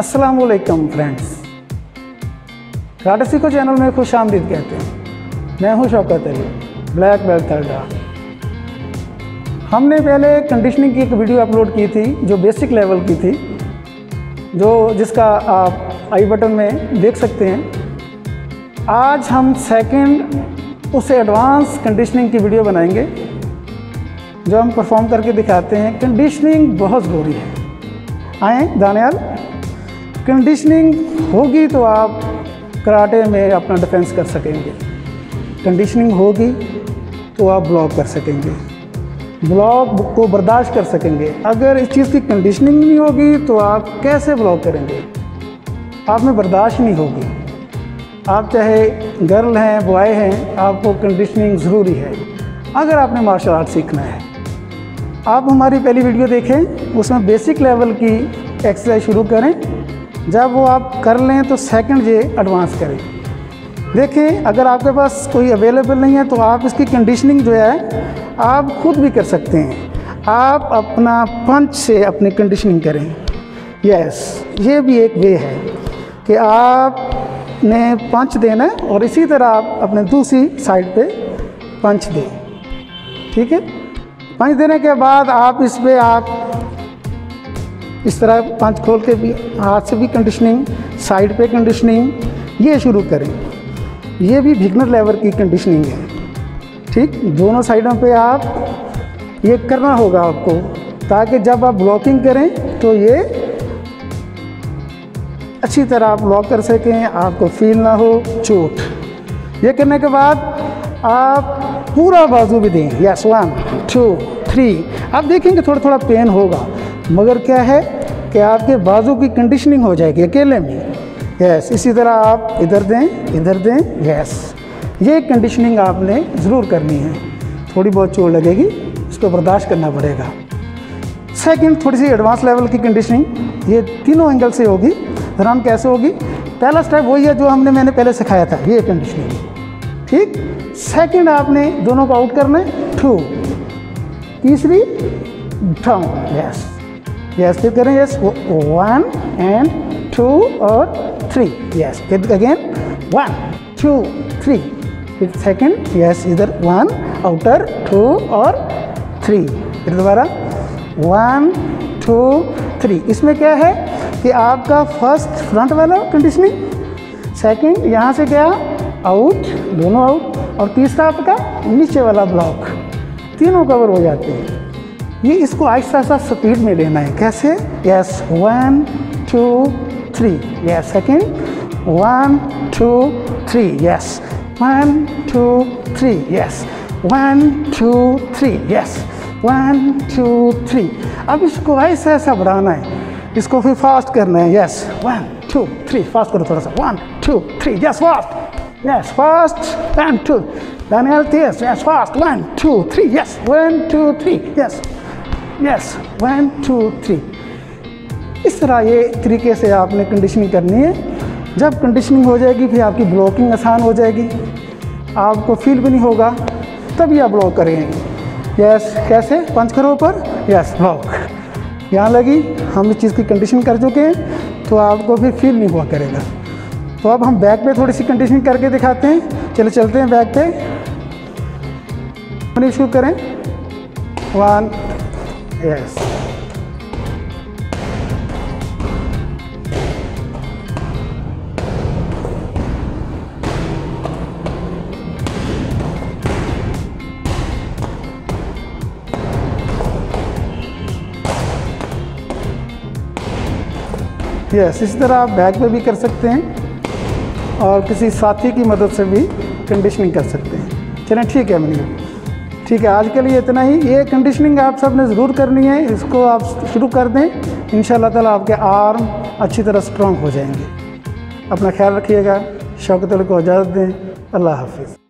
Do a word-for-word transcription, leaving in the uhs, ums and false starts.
अस्सलामुअलैकुम friends, karate सीखो channel में खुश आमदीद कहते हैं। मैं हूं Shaukat Ali, black belt third. हमने पहले कंडीशनिंग की एक वीडियो अपलोड की थी जो बेसिक लेवल की थी, जो जिसका आप आई बटन में देख सकते हैं। आज हम सेकंड उससे एडवांस कंडीशनिंग की वीडियो बनाएंगे जो हम परफॉर्म करके दिखाते हैं। कंडीशनिंग बहुत ज़रूरी है। आएँ दानियाल, कंडीशनिंग होगी तो आप कराटे में अपना डिफेंस कर सकेंगे। कंडीशनिंग होगी तो आप ब्लॉक कर सकेंगे, ब्लॉक को बर्दाश्त कर सकेंगे। अगर इस चीज़ की कंडीशनिंग नहीं होगी तो आप कैसे ब्लॉक करेंगे? आप में बर्दाश्त नहीं होगी। आप चाहे गर्ल हैं बॉय हैं, आपको कंडीशनिंग ज़रूरी है अगर आपने मार्शल आर्ट सीखना है। आप हमारी पहली वीडियो देखें, उसमें बेसिक लेवल की एक्सरसाइज शुरू करें। जब वो आप कर लें तो सेकंड जे एडवांस करें। देखें, अगर आपके पास कोई अवेलेबल नहीं है तो आप इसकी कंडीशनिंग जो है आप खुद भी कर सकते हैं। आप अपना पंच से अपनी कंडीशनिंग करें। यस, ये भी एक वे है कि आपने पंच देना है और इसी तरह आप अपने दूसरी साइड पे पंच दें। ठीक है, पंच देने के बाद आप इस पर आप इस तरह पंच खोल के भी हाथ से भी कंडीशनिंग, साइड पे कंडीशनिंग, ये शुरू करें। ये भी बिगनर लेवल की कंडीशनिंग है। ठीक, दोनों साइडों पे आप ये करना होगा आपको, ताकि जब आप ब्लॉकिंग करें तो ये अच्छी तरह आप ब्लॉक कर सकें, आपको फील ना हो चोट। ये करने के बाद आप पूरा बाजू भी दें। Yes, one two three. आप देखेंगे थोड़ा थोड़ा पेन होगा, मगर क्या है कि आपके बाजू की कंडीशनिंग हो जाएगी अकेले में। यस, इसी तरह आप इधर दें, इधर दें। यस, ये कंडीशनिंग आपने ज़रूर करनी है। थोड़ी बहुत चोट लगेगी, इसको बर्दाश्त करना पड़ेगा। सेकंड, थोड़ी सी एडवांस लेवल की कंडीशनिंग, ये तीनों एंगल से होगी। रन कैसे होगी? पहला स्टेप वही है जो हमने मैंने पहले सिखाया था, ये कंडीशनिंग। ठीक, सेकंड आपने दोनों को आउट करना है, टू। तीसरी डाउन। यस यस, फिर करें। यस, वन एंड टू और थ्री। यस, फिर अगेन वन टू थ्री। फिर सेकंड। यस, इधर वन आउटर, टू और थ्री। फिर दोबारा वन टू थ्री। इसमें क्या है कि आपका फर्स्ट फ्रंट वाला कंडीशनिंग, सेकंड यहाँ से क्या आउट, दोनों आउट, और तीसरा आपका नीचे वाला ब्लॉक, तीनों कवर हो जाते हैं। ये इसको आहिस्ता आहिस्ता स्पीड में लेना है। कैसे? Yes, one two three. Yes, second, one two three. Yes, one two three. Yes, one two three. Yes, one two three. अब इसको ऐसा ऐसा बढ़ाना है, इसको फिर फास्ट करना है। Yes, one two three. Fast करो थोड़ा सा। One two three. Yes, fast. Yes, fast. One two. Daniyal तेज। Yes, fast. One two three. Yes, one two three. Yes yes, one two three. इस तरह ये तरीके से आपने कंडीशनिंग करनी है। जब कंडीशनिंग हो जाएगी फिर आपकी ब्लॉकिंग आसान हो जाएगी, आपको फील भी नहीं होगा, तभी आप ब्लॉक करेंगे। यस, कैसे? पंच करो ऊपर। यस, ब्लॉक यहाँ लगी। हम इस चीज़ की कंडीशनिंग कर चुके हैं तो आपको फिर फील नहीं हुआ करेगा। तो अब हम बैक पे थोड़ी सी कंडीशनिंग करके दिखाते हैं। चलो चलते हैं बैक पे। अपनी शुरू करें। वन। यस, यस, इसी तरह आप बैक पे भी कर सकते हैं और किसी साथी की मदद से भी कंडीशनिंग कर सकते हैं। चलें, ठीक है मनी, ठीक है, आज के लिए इतना ही। ये कंडीशनिंग आप सब ने ज़रूर करनी है, इसको आप शुरू कर दें। इंशाल्लाह ताला आपके आर्म अच्छी तरह स्ट्रॉन्ग हो जाएंगे। अपना ख्याल रखिएगा। शौकत अली को इजाज़त दें। अल्लाह हाफिज़।